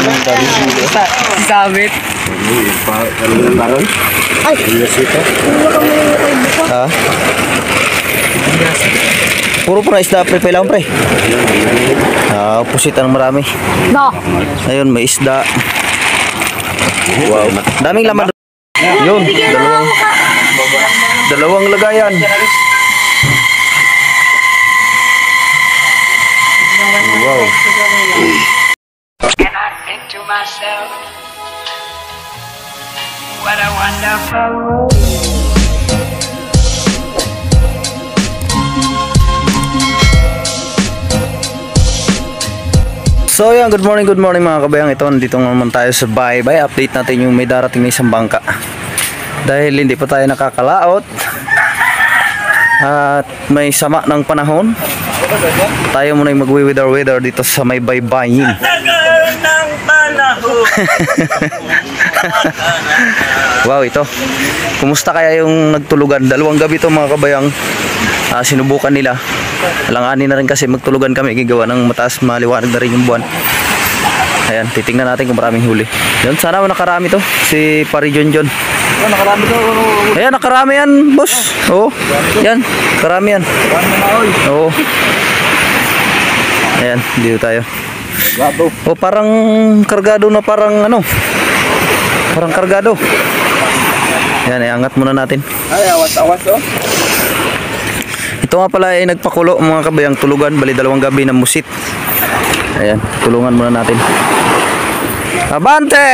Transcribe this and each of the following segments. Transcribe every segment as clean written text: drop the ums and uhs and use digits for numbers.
Sabit. Ay! Ha? Puro po na isda pre, pailaw pre. Pusit ang marami. No! Ayun, may isda. Wow, daming laman. Yun, dalawang lagayan. Wow. And I think to myself, what a wonderful world. So yan, good morning mga kabayang. Ito, nandito naman tayo sa bye-bye. Update natin yung may darating na isang bangka. Dahil hindi pa tayo nakakalaot at may sama ng panahon, tayo muna yung magwi-weather dito sa may baybayin. Wow, ito. Kumusta kaya yung nagtulugan? 2 gabi to mga kabayang. Sinubukan nila. Alanganin na rin kasi magtulugan kami, gigawa ng mataas, maliwanag na rin yung buwan. Ayan, titingnan natin kung maraming huli. Yan, sana nakarami to si Pari John. Nakarami to. Ayan, nakarami yan, boss. Oo. Yan, karami yan. Oo. Ayan, dito tayo. Oh, parang kargado na, parang ano. Parang kargado. Ayan, iangat muna natin. Ay, awas oh. Ito nga pala ay nagpakulo mga kabayang, tulugan, bali 2 gabi na musit. Ayan, tulungan muna natin. Abante!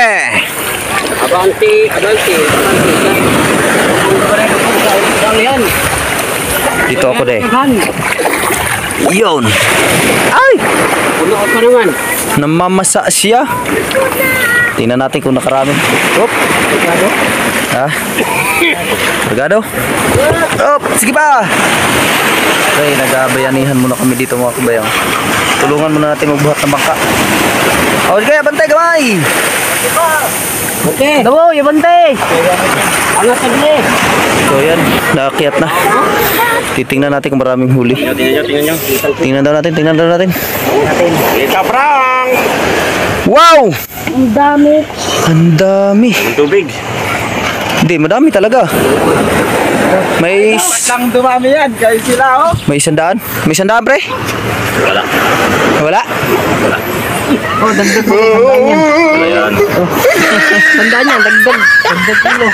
Dito ako de. Yun. Ay! Puno ka naman. Namamasa siya. Tingnan natin kung nakarami. Op! Ha? Regado? Op! Sige pa! Okay, nagabayanihan muna kami dito mga kabayang. Tulungan muna natin magbuhat ng bangka. O, sige, bantay kamay! Okay! Dawo, bantay! Angat ka din eh! So yan, naakyat na. Titingnan natin kung maraming huli. Tingnan nyo. Tingnan daw natin. Ika prang! Wow! Ang dami! Ang dami. Tubig. Hindi, madami talaga. May Lang dumami yan, kayo sila oh. may 100? May 100 pre? Wala? Oh, dagdag mo. Ayan. Tandaan yan, dagdag. Dagdag kilo.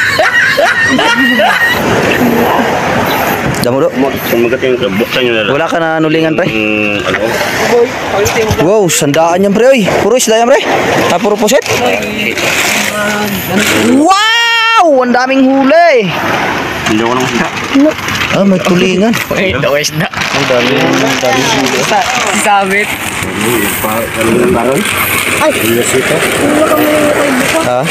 Damo do? Sumagat yung buksan nyo na lang. Wala ka na nulingan pre? Ano? Wow, 100 yan pre. Oy, puro isda yan pre. Puro puset. Wow! Ang daming huli. Hindi ko lang. May tulingan. Wait, isda. Ang daming huli. Sabit. Ay! Ha?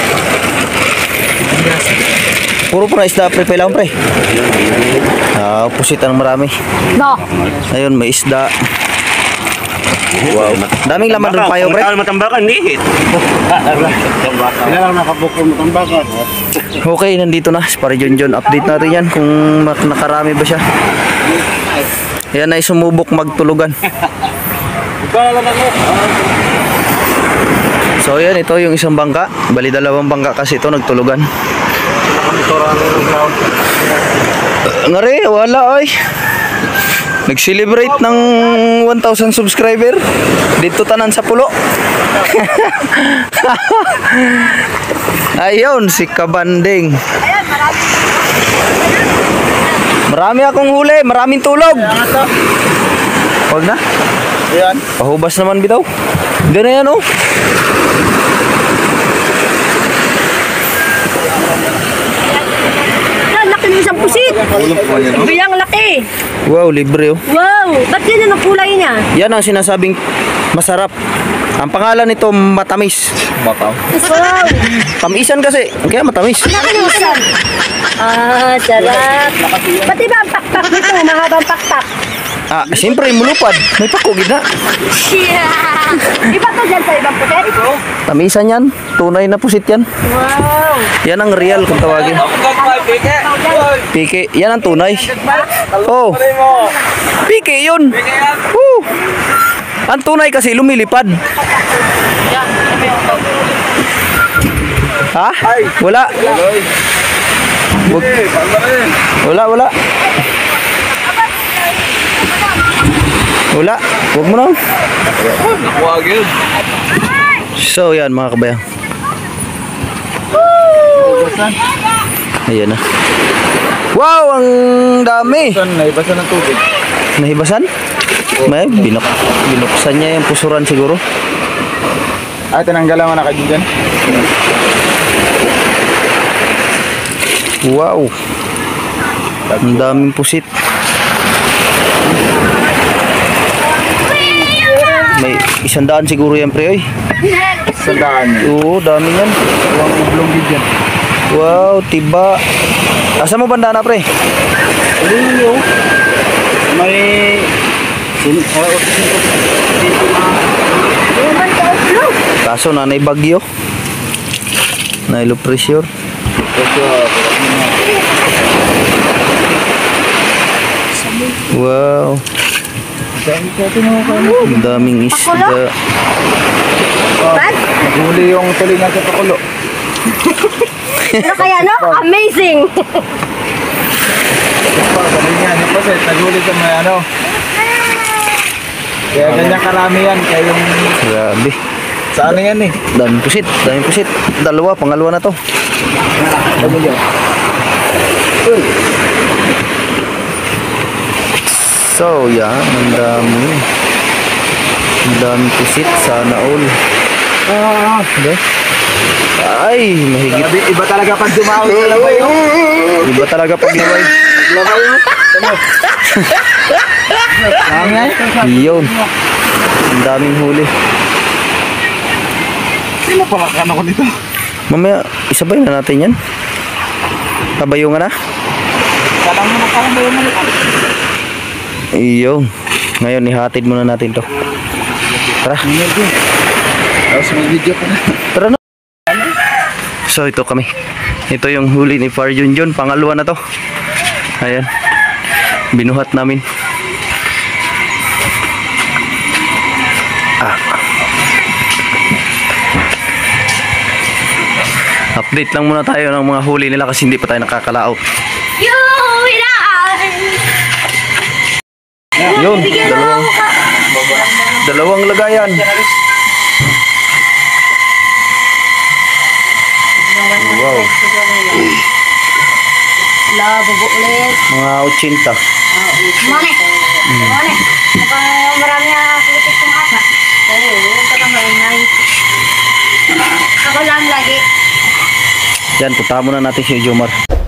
Puro po na isda pre, pailaw pre. Pusit ang marami. No! Ayun, may isda. Wow. Daming laman doon payo pre. Matambakan, lihit. Sila lang nakabukong matambakan. Okay, nandito na si Pari John. Update natin yan kung nakarami ba siya. Yan ay sumubok magtulugan. So yan, ito yung isang bangka. Bali 2 bangka kasi ito nagtulugan. Ngari, wala ay. Nag-celebrate ng 1,000 subscriber dito tanan sa pulo. Ayun, si Kabanding. Marami akong huli, maraming tulog. Huwag na. Ayan. Pahubas naman bitaw. Diyan na yan oh. Laki ng isang pusit! Biyang laki! Wow, libre oh. Wow! Ba't yan ang kulay niya? Yan ang sinasabing masarap. Ang pangalan nito matamis. Bakaw. Wow! Tamisan kasi, kaya matamis. Nakalimutan! Sarap! Pati ba ang pakpak nito? Mahabang pakpak. Siyempre mulupad. May pakugid na. Yeah! Iba to dyan sa ibang puset? Tamisan yan. Tunay na pusit yan. Wow! Yan ang real kung tawagin. Pike. Yan ang tunay. Oh. Pike yun. Ang tunay kasi lumilipad. Ha? Wala. Wala, wala. Wala. Huwag mo na. Huwag yun. So, yan mga kabayan. Ayan na. Wow, ang dami. Naibasan ng tubig. Nahibasan? May binuksan niya yung pusuran siguro. Ay, tinanggalan mo na kayo dyan. Wow. Ang daming pusit. May 100 siguro yan, pre. Oy. Sandaan. Oo, dami yan. Huwag ublong din dyan. Wow, tiba. Asa mo banda na, pre? May... Kaso nanay bagyo. Na low pressure. Wow. Ang daming isda. Huli yung tulingan sa pakulo. Ano kaya, no? Amazing! Ganun yan. Yung kasi, naghuli sa may ano. Kaya ganyan karami yan. Kaya yung... Grabe. Sa ano yan eh? Daming pusit. Daming pusit. Dalawa, pangalawa na to. Ano yan? So, yan. Ang dami. Ang daming pusit. Sana all. Hindi? Ay, mahigit. Iba talaga pag dumawin sa labay. Iba talaga paglaway. Labay mo. Yun. Ang daming huli. Sino pa makakano ko dito? Mamaya, isabay na natin yan. Tabayo nga na. Parang mo na parang ba yung malita? Yun. Ngayon, ihatid muna natin to. Tara. Tapos may video pa na. Tara na. So, ito kami. Ito yung huli ni Far Junjun. Pangalawa na to. Ayan. Binuhat namin. Update lang muna tayo ng mga huli nila kasi hindi pa tayo nakakalaot. Yun, dalawang lagayan. Wow. Labo ulit. Mga 80. Mane. Mane. Mukhang marami ang kulitik kong asa. Oo, ito na maingay. Ako lang lagi. Yan, punta muna natin si Jomar.